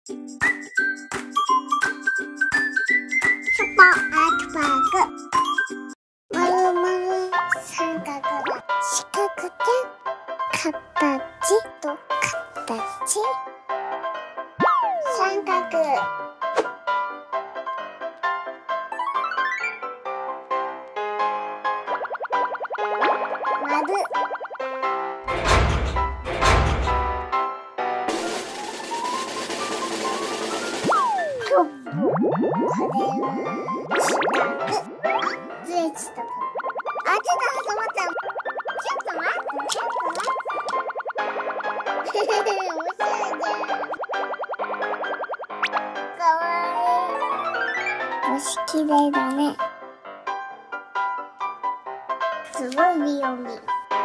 シャポアートパーク。まるまる三角が四角形と形三角。丸。これは四角。ずれちゃった。ちょっと挟まった。ちょっと待って。面白いじゃん。かわいい。星きれいだね。すごいビヨンビ。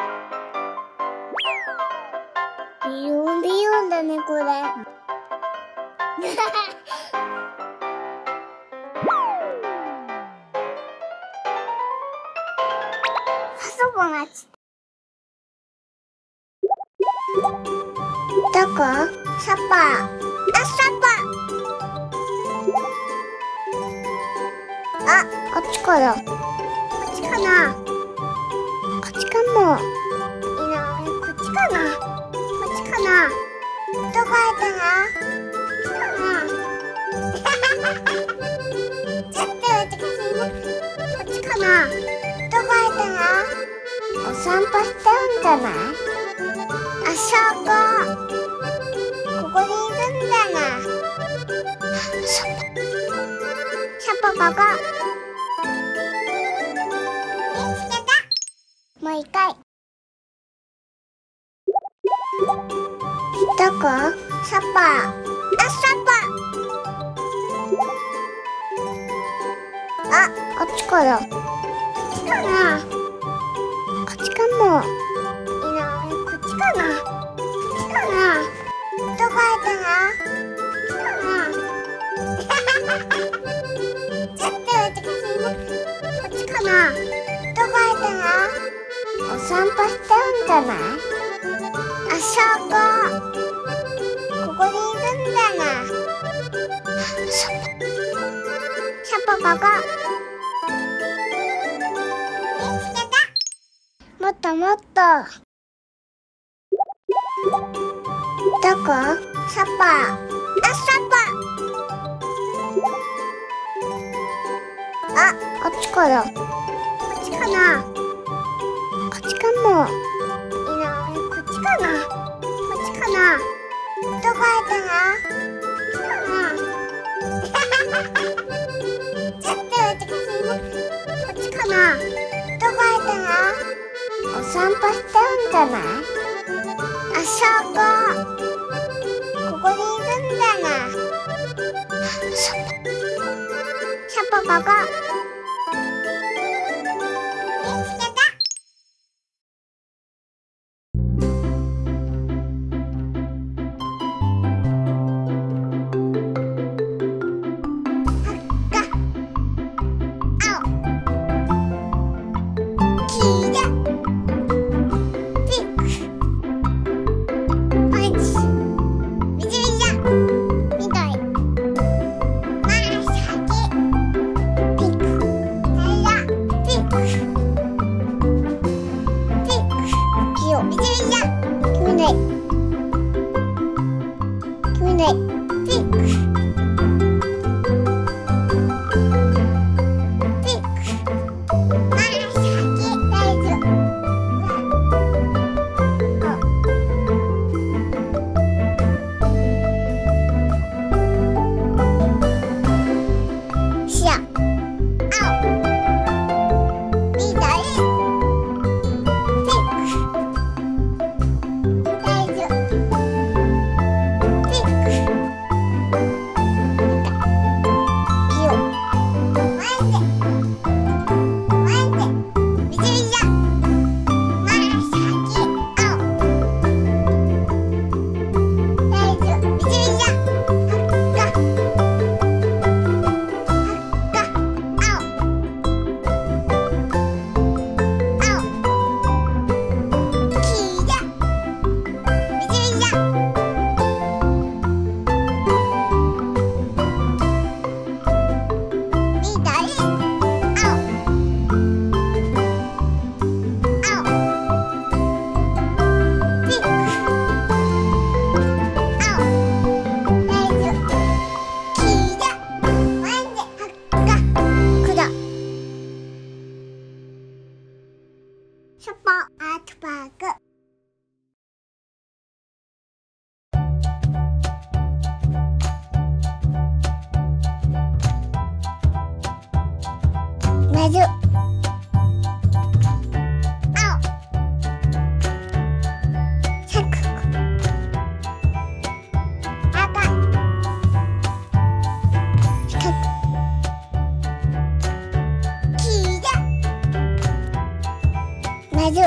ビヨンビヨンだね、これ。パソコンがちどこ？サッパー。あ、サッパー。あ、こっちかな。こっちかな。こっちかも。いいな。こっちかな。こっちかな。どこやったな。こっちかな。ちょっと難しいな。こっちかな。どこやったな。お散歩してるんじゃない？あそこ。ここにいるんだな。シャポここ。見つけた。もう一回。どこ？サッパー。あ、サッパー。あ、こっちかな。こっちかな。こっちかも。いいな。こっちかな。こっちかな。どこやったな。こっちかな。ちょっと難しいな。こっちかな。どこやったな。お散歩してるんじゃない？あそこ。ここにいるんだな。シャポここ。見つけた。もっともっと。どこ？サッパー。あ、サッパー。あ、こっちかな。こっちかな。こっちかも。いいな。こっちかな。こっちかな。どこやったな。こっちかな。ちょっと難しいな。こっちかな。どこやったな。お散歩してるんじゃない？あそこ。ここにいるんだな。シャポここ。見つけた。ピンク。 水、青、赤、赤、四角、黄色、水、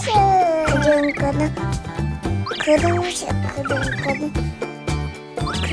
空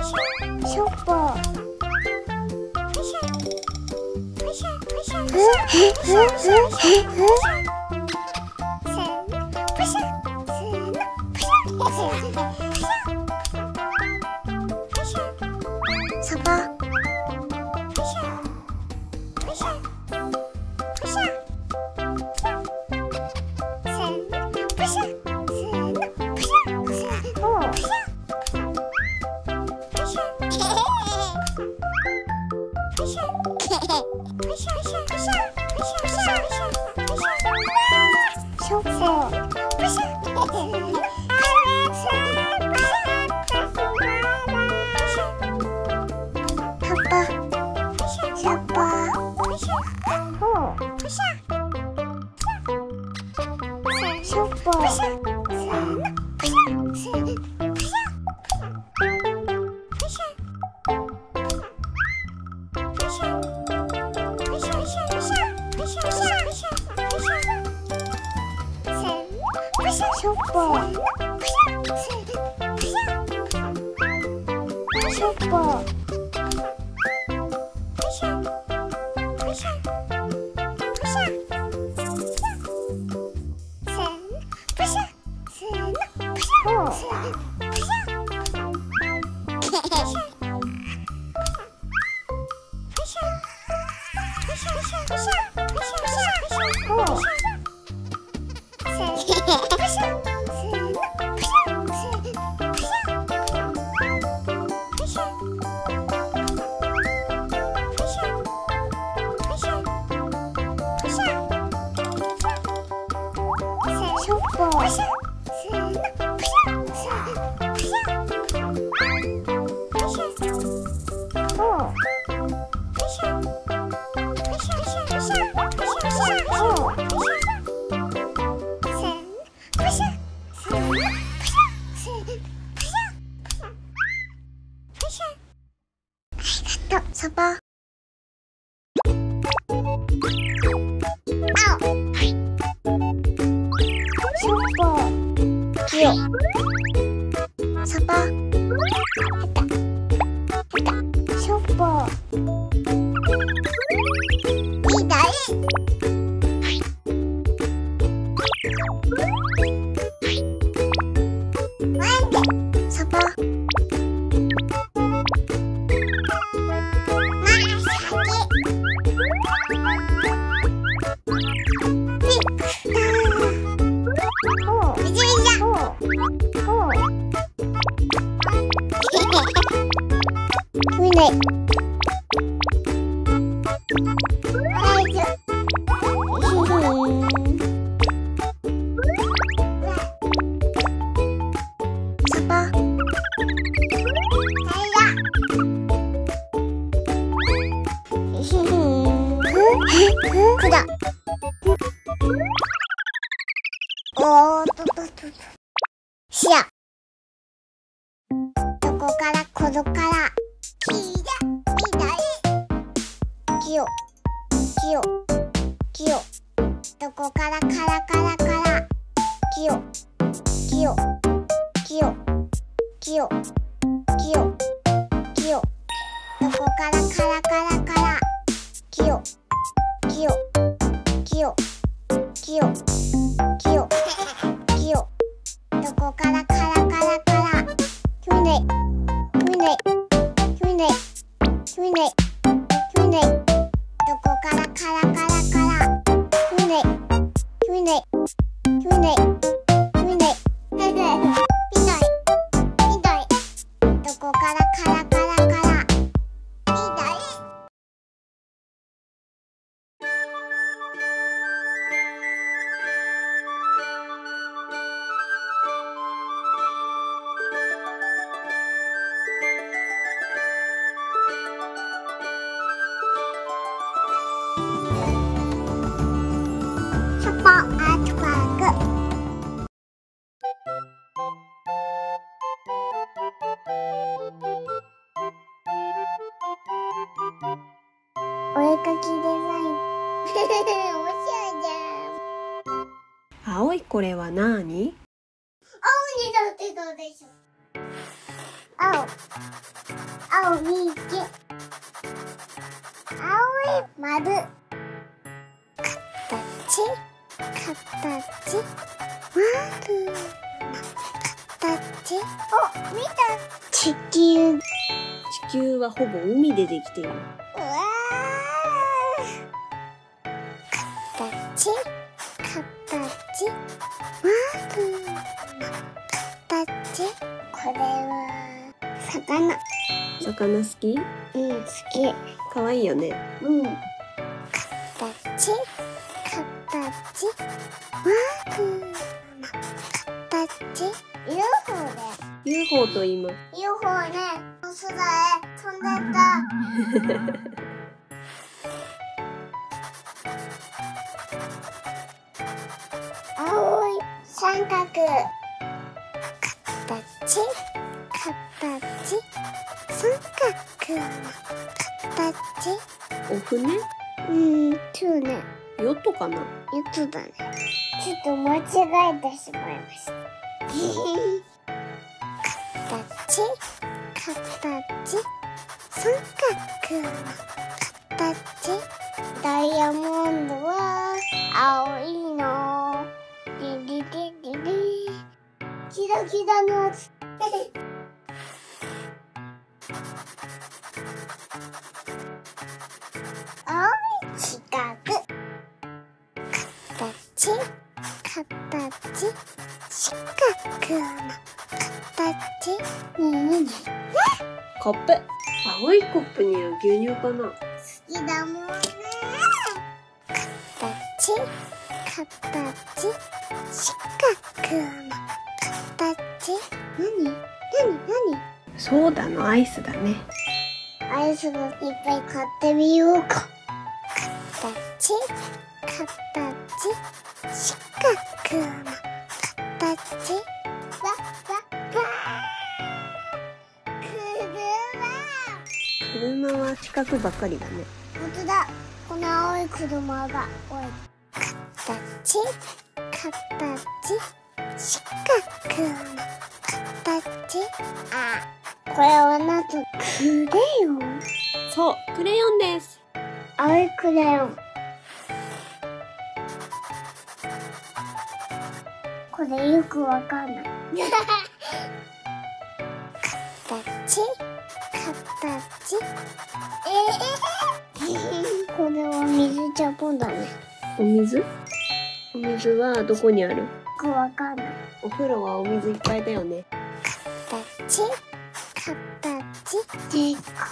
しょっぽ。サバ。しょっぽ。葉っぱ。しょっぽ。しょっぽ。しょっぽ。しょっぽ。サバ。しょっぽ。きよ。サバ。しょっぽ。みだい。サバ。しや。どこからこどからきいだみだい。きよきよきよ。どこからからからからきよきよきよきよきよきよ。どこからからからからきよきよきよきよきよきよ。どこからからからからきゅうねきゅうねきゅうねきゅうねきゅうね。どこからからからからきゅうねきゅうねきゅうねきゅうね。みどいみどい。どこからからからからみどい。 お絵かきデザイン。面白いじゃん。 青いこれはなに？ 青になってたでしょ。青みけ。青い丸。形。丸。形。お、見た。地球。 地球はほぼ海でできている。 うわー。形。丸。形。これは魚。 魚好き？ うん、好き。 かわいいよね。 うん。形。UFO で。 UFO と言います。 UFO ね、空へ飛んでった。青い三角。形。三角の形。 お船？ そうね。 ヨットかな？ やつだね。ちょっと間違えてしまいました。形。三角の形。ダイヤモンドは青いの。キラキラのやつ。青い四角。形。四角の形。何？ コップ。青いコップには牛乳かな？ 好きだもんね。形。四角の形。何？ ソーダのアイスだね。 アイスがいっぱい買ってみようか。形。四角の形。 車は四角ばかりだね。 本当だ。この青い車が多い。形。四角の形。あ、これはなんとクレヨン。 そう、クレヨンです。 青いクレヨン。これよくわかんない。形。これは水ジャポンだね。 お水？お水はどこにある？ よくわかんない。 お風呂はお水いっぱいだよね。 形。でか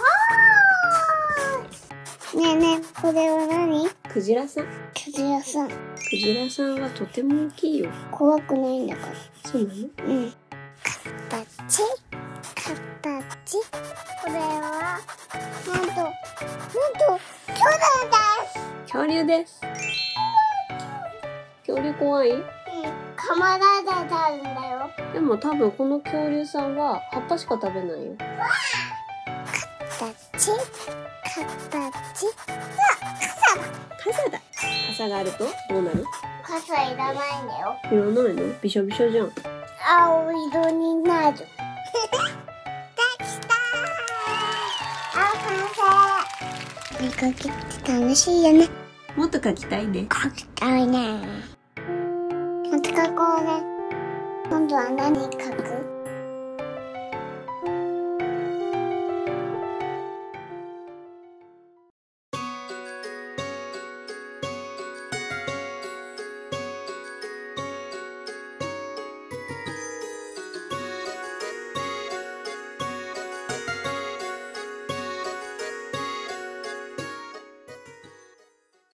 ーい。ねえねえ、これは何？ クジラさん。 クジラさん。 クジラさんはとても大きいよ。 怖くないんだから。 そうなの？ うん。形。これはなんと恐竜です。恐竜怖い？ 噛まれてたんだよ。 でも多分この恐竜さんは葉っぱしか食べないよ。 形。 傘だ。傘があるとどうなる？ 傘いらないんだよ。 いらないの？びしょびしょじゃん。 青色になる。できたー。完成。見かけて楽しいよね。 もっと描きたいね。 描きたいね。また描こうね。今度は何描く？